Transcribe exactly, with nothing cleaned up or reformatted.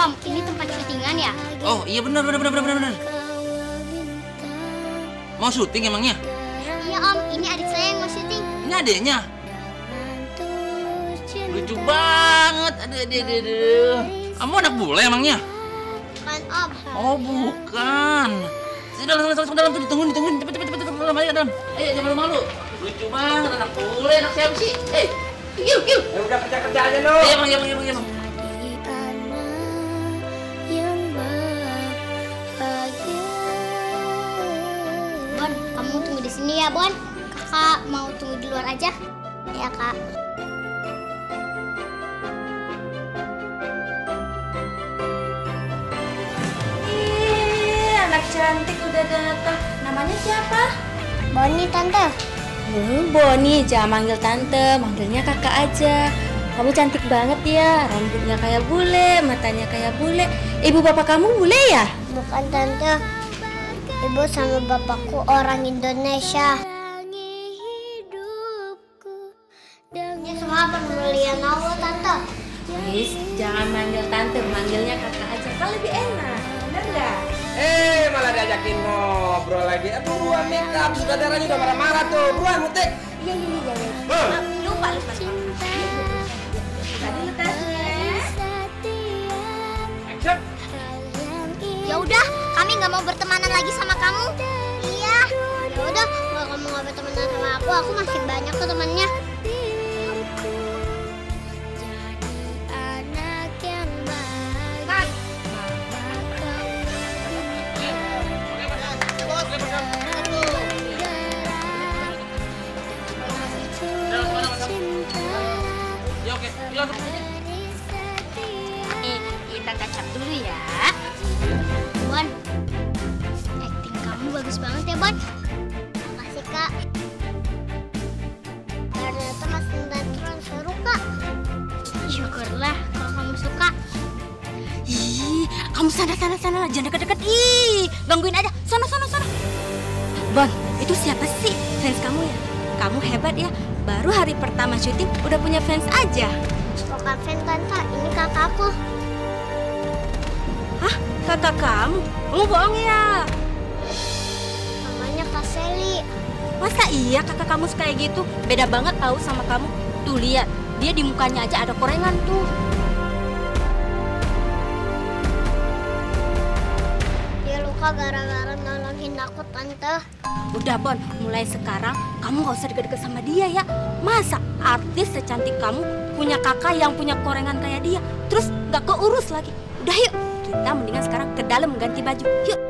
Om, ini tempat syutingan ya? Oh iya benar benar benar benar benar. Mau syuting emangnya? Iya Om, ini adik saya yang mau syuting. Ini adiknya. Lucu banget. Aduh aduh aduh. aduh. Kamu anak bule emangnya? Bukan Om. Oh bukan. Sudah dalam dalam dalam tuh ditungguin ditungguin cepet cepet cepet dalam ayo dalam. Ayo jangan malu. Lucu banget anak bule anak siapa sih? Eh, yuk yuk. Ya udah kerja kerja aja lo. Iya bang iya bang iya bang iya bang. Bon, kamu tunggu di sini ya Bon. Kakak mau tunggu di luar aja. Ya Kak. Ih, anak cantik udah datang. Namanya siapa? Boni Tante. Hmm, Boni, jangan manggil tante, manggilnya kakak aja. Kamu cantik banget ya, rambutnya kayak bule, matanya kayak bule. Ibu bapak kamu bule ya? Bukan Tante. Ibu sama bapakku orang Indonesia. Ini semua pembelian Allah Tante. Please, jangan manggil tante, manggilnya kakak aja. Kan lebih enak, bener nggak? Eh malah diajakin ngobrol lagi. Aduh buruan makeup, saudaranya udah marah-marah tuh. Buruan mutik. Iya, iya, iya. iya. Huh. Ah, lupa, lupa. Tadi letaknya. Action. Ya udah, kami nggak mau bertemanan lagi sama kamu. Iya. Ya udah, kalau kamu nggak bertemanan sama aku, aku masih banyak tuh temannya. Ya oke, ya. Nih, kita kacap dulu ya. Bon, acting kamu bagus banget ya, Bon. Makasih, Kak. Ternyata Mas Sinetron seru, Kak. Syukurlah kalau kamu suka. Ih, kamu sana sana sana, jangan dekat-dekat. Ih, gangguin aja. Sana sana sana. Bon, itu siapa sih? Fans kamu ya? Kamu hebat ya. Baru hari pertama syuting udah punya fans aja. Bukan fans, Tante. Ini kakakku. Hah? Kakak kamu? Kamu bohong ya? Namanya Kak Seli. Masa iya kakak kamu kayak gitu? Beda banget tahu sama kamu. Tuh lihat, dia di mukanya aja ada korengan tuh. Dia luka gara-gara nolongin aku, Tante. Udah Bon, mulai sekarang kamu gak usah deket-deket sama dia ya. Masa artis secantik kamu punya kakak yang punya korengan kayak dia, terus gak keurus lagi. Udah yuk, kita mendingan sekarang ke dalam ganti baju. Yuk.